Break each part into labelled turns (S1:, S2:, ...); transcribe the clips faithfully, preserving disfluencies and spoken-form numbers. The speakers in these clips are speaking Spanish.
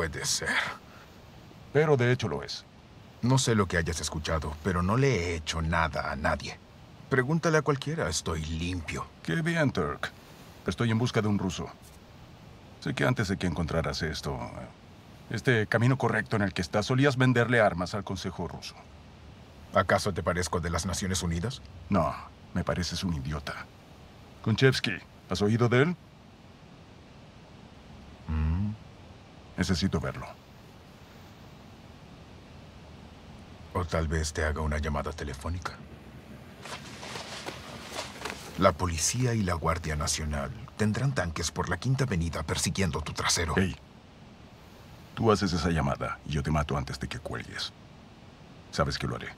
S1: puede ser.
S2: Pero de hecho lo es.
S1: No sé lo que hayas escuchado, pero no le he hecho nada a nadie. Pregúntale a cualquiera, estoy limpio.
S2: Qué bien, Turk. Estoy en busca de un ruso. Sé que antes de que encontraras esto, este camino correcto en el que estás, solías venderle armas al Consejo ruso.
S1: ¿Acaso te parezco de las Naciones Unidas?
S2: No, me pareces un idiota. Konchevsky, ¿has oído de él?
S1: Mm.
S2: Necesito verlo.
S1: O tal vez te haga una llamada telefónica. La policía y la Guardia Nacional tendrán tanques por la Quinta Avenida persiguiendo tu trasero.
S2: Hey, tú haces esa llamada y yo te mato antes de que cuelgues. Sabes que lo haré.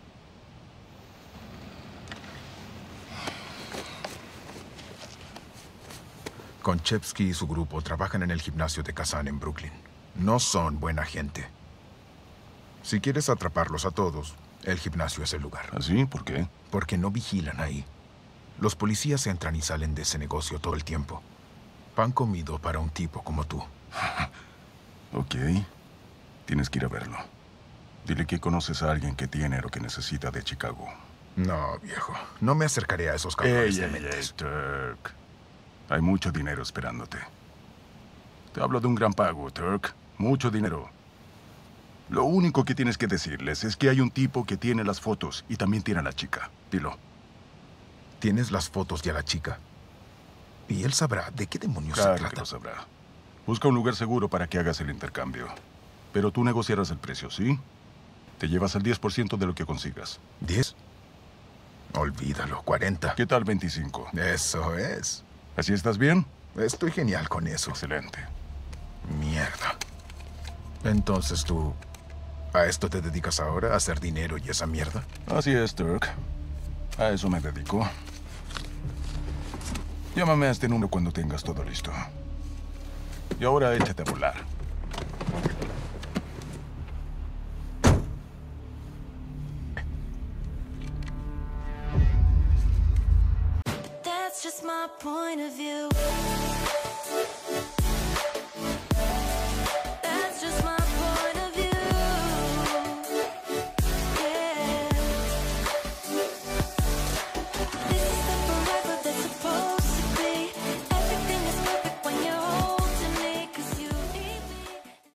S1: Konchevsky y su grupo trabajan en el gimnasio de Kazan en Brooklyn. No son buena gente. Si quieres atraparlos a todos, el gimnasio es el lugar.
S2: ¿Así? ¿Por qué?
S1: Porque no vigilan ahí. Los policías entran y salen de ese negocio todo el tiempo. Pan comido para un tipo como tú.
S2: Ok. Tienes que ir a verlo. Dile que conoces a alguien que tiene lo que necesita de Chicago.
S1: No, viejo. No me acercaré a esos cabrones dementes.
S2: Turk. Hay mucho dinero esperándote. Te hablo de un gran pago, Turk. Mucho dinero. Lo único que tienes que decirles es que hay un tipo que tiene las fotos y también tiene a la chica. Dilo.
S1: Tienes las fotos de a la chica. Y él sabrá de qué demonios
S2: Claro
S1: se trata.
S2: que lo sabrá. Busca un lugar seguro para que hagas el intercambio. Pero tú negociarás el precio, ¿sí? Te llevas el diez por ciento de lo que consigas.
S1: ¿Diez? Olvídalo, cuarenta.
S2: ¿Qué tal veinticinco?
S1: Eso es.
S2: ¿Así estás bien?
S1: Estoy genial con eso.
S2: Excelente.
S1: Mierda. Entonces tú... ¿a esto te dedicas ahora? ¿A hacer dinero y esa mierda?
S2: Así es, Turk. A eso me dedico. Llámame a este número cuando tengas todo listo. Y ahora échate a volar.
S3: That's just my point of view.